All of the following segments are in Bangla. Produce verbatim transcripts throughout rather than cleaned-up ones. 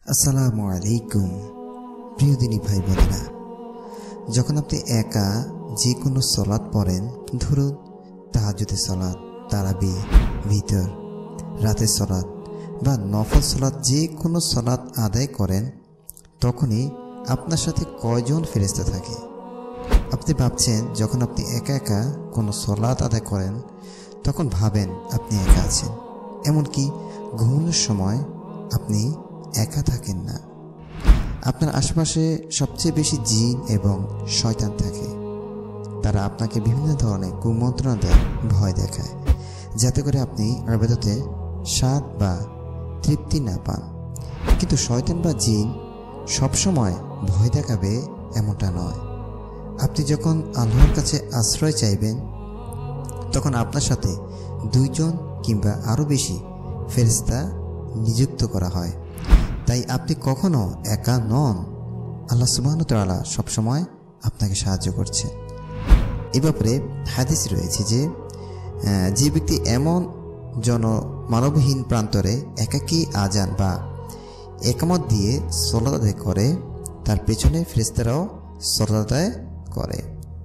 আসসালামু আলাইকুম প্রিয় দিনী ভাই বোনেরা, যখন আপনি একা যে কোনো সলাৎ পড়েন, ধরুন তাহাজ্জুদের সলাৎ, তারাবি, ভিতর, রাতের সলাৎ বা নফল সলাৎ, যে কোনো সলাৎ আদায় করেন, তখনই আপনার সাথে কয়জন ফেরেশতা থাকে? আপনি ভাবছেন, যখন আপনি একা একা কোনো সলাৎ আদায় করেন তখন ভাবেন আপনি একা আছেন। এমনকি ঘুমানোর সময় আপনি একা থাকেন না, আপনার আশেপাশে সবচেয়ে বেশি জিন এবং শয়তান থাকে। তারা আপনাকে বিভিন্ন ধরনের কুমন্ত্রণা দেয়, ভয় দেখায়, যাতে করে আপনি ইবাদতে স্বাদ বা তৃপ্তি না পান। কিন্তু শয়তান বা জিন সবসময় ভয় দেখাবে এমনটা নয়। আপনি যখন আল্লাহর কাছে আশ্রয় চাইবেন, তখন আপনার সাথে দুইজন কিংবা আরও বেশি ফেরেশতা নিযুক্ত করা হয়। তাই আপনি কখনো একা নন। আল্লাহ সুবহানাহু ওয়া তাআলা সবসময় আপনাকে সাহায্য করছে। এ ব্যাপারে হাদিস রয়েছে যে যে ব্যক্তি এমন জনমানবহীন প্রান্তরে একাকী আজান বা একামত দিয়ে সালাত আদায় করে, তার পেছনে ফেরেশতারাও সালাত আদায় করে।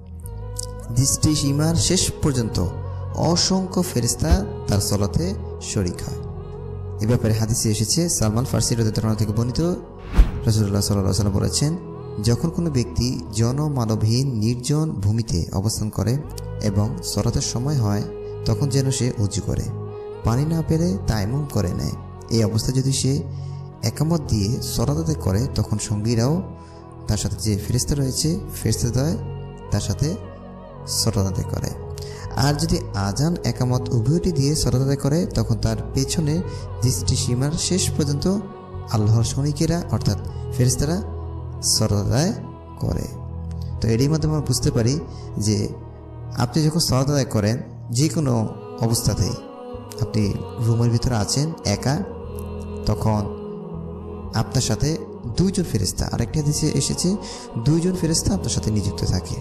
দৃষ্টি সীমার শেষ পর্যন্ত অসংখ্য ফেরেশতা তার সালাতে শরীক হয়। এ ব্যাপারে হাদিসে এসেছে, সালমান ফারসি রাদিয়াল্লাহু তাআলা থেকে বর্ণিত, রাসূলুল্লাহ সাল্লাল্লাহু আলাইহি ওয়াসাল্লাম বলেছেন, যখন কোনো ব্যক্তি জনমানবহীন নির্জন ভূমিতে অবস্থান করে এবং সালাতের সময় হয়, তখন যেন সে ওযু করে, পানি না পেলে তায়াম্মুম করে নেয়। এই অবস্থা যদি সে একামত দিয়ে সালাত আদায় করে, তখন সঙ্গীরাও তার সাথে যে ফেরেশতা রয়েছে, ফেরেশতাদ্বয় তার সাথে সালাত আদায় করে। আর যদি আজান একামত উভয়টি দিয়ে সালাত আদায় করে, তখন তার পেছনে দৃষ্টি সীমার শেষ পর্যন্ত আল্লাহর সৈনিকেরা অর্থাৎ ফেরেশতারা সালাত আদায় করে। তো এরই মাধ্যমে আমরা বুঝতে পারি যে আপনি যখন সালাত আদায় করেন, যে কোনো অবস্থাতেই, আপনি রুমের ভিতরে আছেন একা, তখন আপনার সাথে দুইজন ফেরেশতা, আরেকটি হাদিসে এসেছে দুইজন ফেরেশতা আপনার সাথে নিযুক্ত থাকে।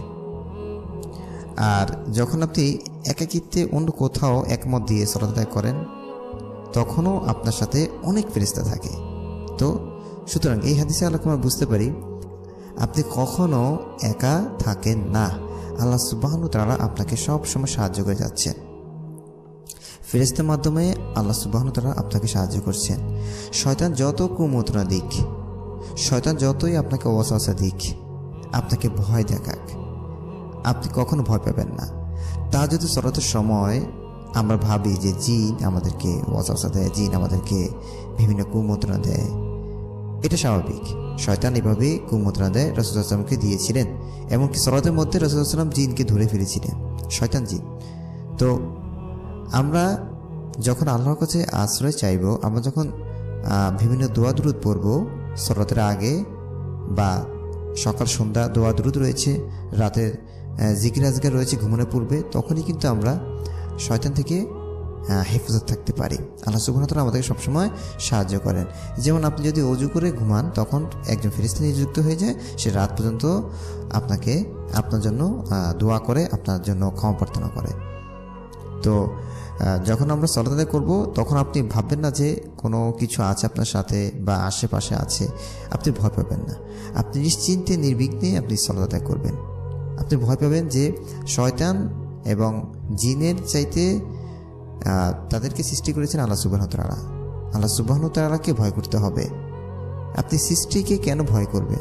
আর যখন আপনি একাকিত্বে অন্য কোথাও একমত দিয়ে সালাত আদায় করেন, তখনও আপনার সাথে অনেক ফেরেশতা থাকে। তো সুতরাং এই হাদিসে আলোকে আমরা বুঝতে পারি, আপনি কখনো একা থাকেন না। আল্লাহ সুবহানাহু ওয়া তাআলা আপনাকে সব সময় সাহায্য করে যাচ্ছেন। ফেরেশতার মাধ্যমে আল্লাহ সুবহানাহু ওয়া তাআলা আপনাকে সাহায্য করছেন। শয়তান যত কুমন্ত্রণা দিক, শয়তান যতই আপনাকে ওয়াসওয়াসা দিক, আপনাকে ভয় দেখাক, আপনি কখনো ভয় পাবেন না। তা যদি সালাতের সময় আমরা ভাবি যে জিন আমাদেরকে ওয়াসওয়াসা দেয়, জিন আমাদেরকে বিভিন্ন কুমন্ত্রণা দেয়, এটা স্বাভাবিক। শয়তান এভাবে কুমন্ত্রণা দেয়, রাসূলুল্লাহ সাল্লাল্লাহু আলাইহি ওয়াসাল্লামকে দিয়েছিলেন। এমনকি সালাতের মধ্যে রাসূলুল্লাহ সাল্লাল্লাহু আলাইহি ওয়াসাল্লাম জিনকে ধরে ফেলেছিলেন, শয়তান জিন। তো আমরা যখন আল্লাহর কাছে আশ্রয় চাইব, আমরা যখন বিভিন্ন দোয়া দুরূদ পড়ব সালাতের আগে, বা সকাল সন্ধ্যা দোয়া দুরূদ রয়েছে, রাতের জিকির আজকার রয়েছে ঘুমানোর পূর্বে, তখনই কিন্তু আমরা শয়তান থেকে হেফাজত থাকতে পারি। আল্লাহ সুবহানাহু ওয়া তাআলা আমাদেরকে সবসময় সাহায্য করেন। যেমন আপনি যদি ওযু করে ঘুমান, তখন একজন ফেরেশতা নিযুক্ত হয়ে যায়, সে রাত পর্যন্ত আপনাকে আপনার জন্য দোয়া করে, আপনার জন্য ক্ষমা প্রার্থনা করে। তো যখন আমরা সালাত আদায় করব, তখন আপনি ভাববেন না যে কোনো কিছু আছে আপনার সাথে বা আশেপাশে আছে, আপনি ভয় পাবেন না। আপনি নিশ্চিন্তে নির্বিঘ্নে আপনি সালাত আদায় করবেন। আপনি ভয় পাবেন যে শয়তান এবং জিনের চাইতে তাদেরকে সৃষ্টি করেছেন আল্লাহ সুবহানাহু ওয়া তাআলা। আল্লাহ সুবহানাহু ওয়া তাআলাকে ভয় করতে হবে। আপনি সৃষ্টিকে কেন ভয় করবেন?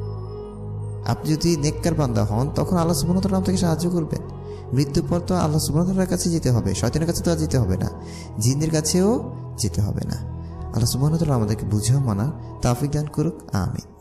আপনি যদি নেককার বান্দা হন, তখন আল্লাহ সুবহানাহু ওয়া তাআলা আপনাকে সাহায্য করবেন। মৃত্যুর পর তো আল্লাহ সুবহানাহু ওয়া তাআলার কাছে যেতে হবে, শয়তানের কাছে তো আর যেতে হবে না, জিনের কাছেও যেতে হবে না। আল্লাহ সুবহানাহু ওয়া তাআলা আমাদেরকে বুঝেও মানা তৌফিক দান করুক, আমিন।